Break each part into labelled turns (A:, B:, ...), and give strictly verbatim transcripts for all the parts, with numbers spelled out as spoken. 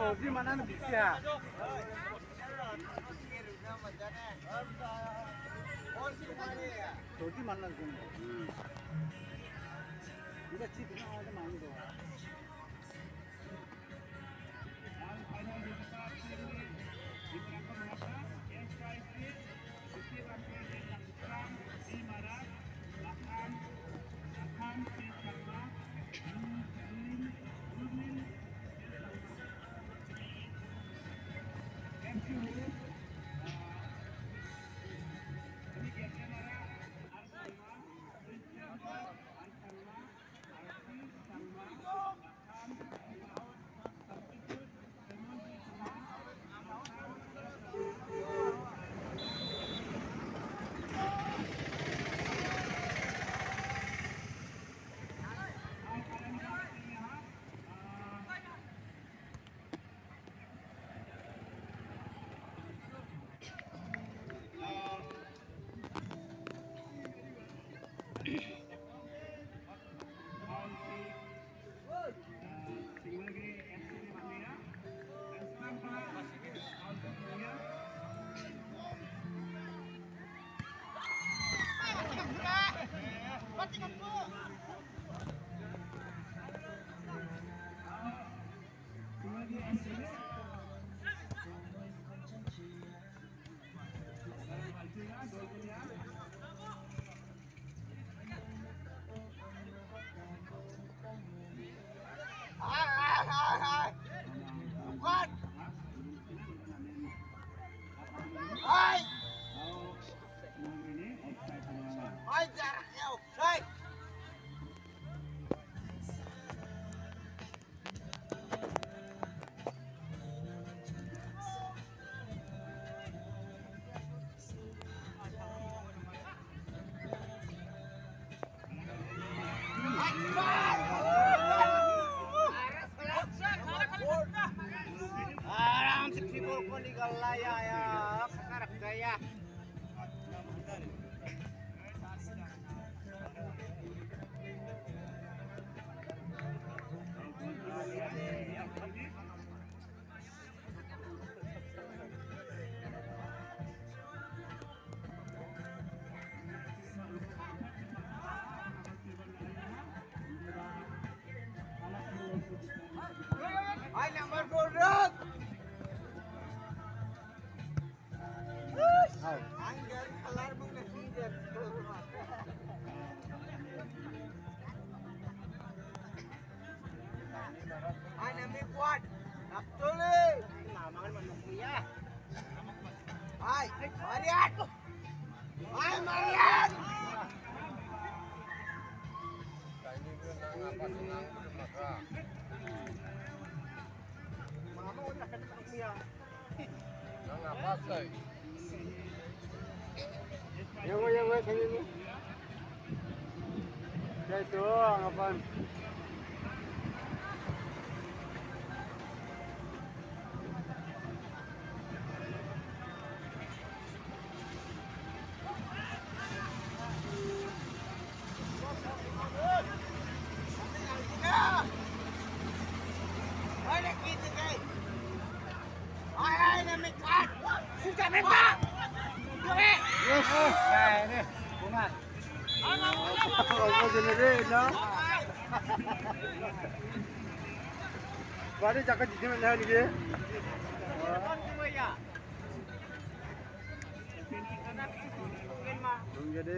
A: Di mana bisa? Di mana pun. Kita cip na ada main do.
B: Hai. Hai jaraknya, hai. Aram sekibul ko ni galaya ya, sekarang gaya. Hai nomor buruk. Hai. Anggar kelar bunga sidat. Hai nami kuat. Naptuli. Namangan manuk ya. Hai, Marian. Hai Marian.
C: Ini benang apa senang maka.
B: Mama udah kena manuk ya.
C: Nang apa say?
A: Yang mau yang mau sini nih. Ya itu ngapain?
B: Ada kita guys. Hai hai nami kuat. Sudah memang.
A: Yes. Nah ini bunga. Oh, generate na. Bari jaga di mana ni dia? Jadi.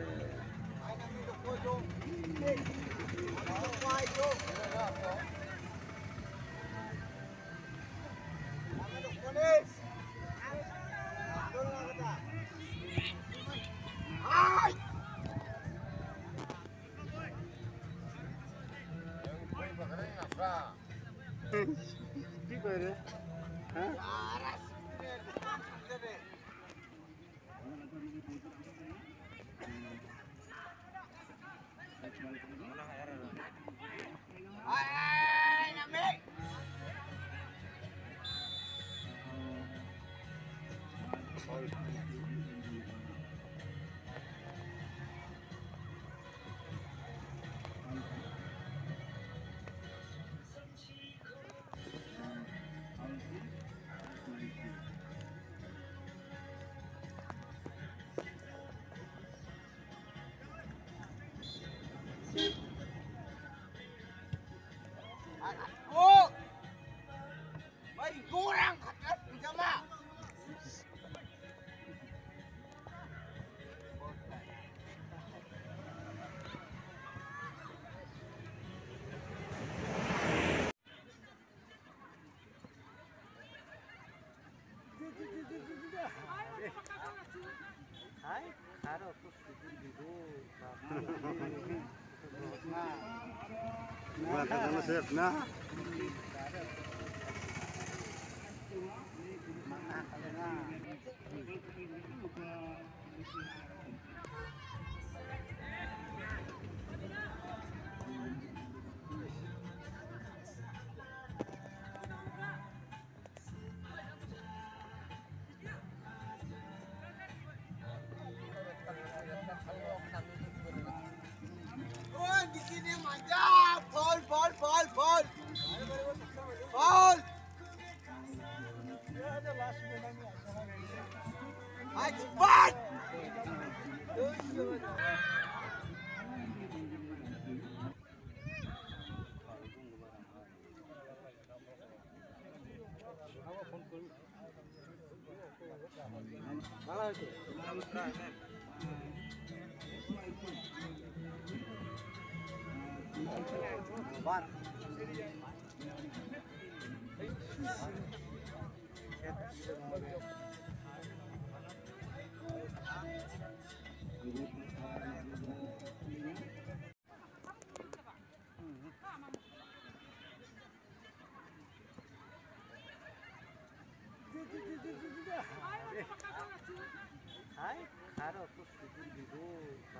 B: Hai.
A: Di mana? Hah?
B: Aras. Hai, nami. Oh, mari kurang kat jamaah.
A: Hai, harus terus tidur dulu. Nah, nah, kata sip, nah. Mana kalian?
B: Oh, di sini manja. Bol, bol, bol, bol. Bol. Ayo cepat.
A: Malah itu. Bar. Hai, harus terus tidur dulu.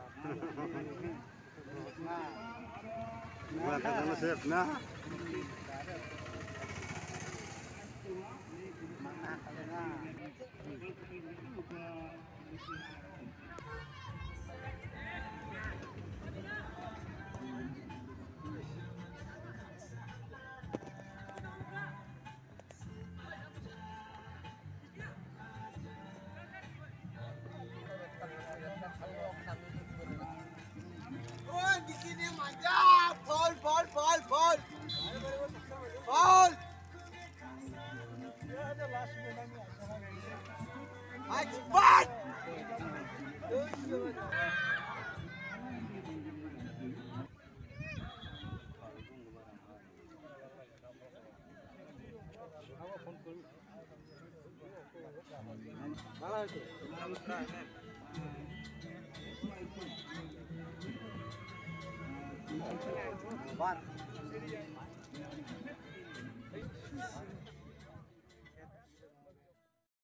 A: Nah, nah, kata sip, nah. Mana kalian?
B: Oh, di sini manja. Bol, bol, bol, bol. Bol. Ayo cepat.
A: Malah itu. Bar.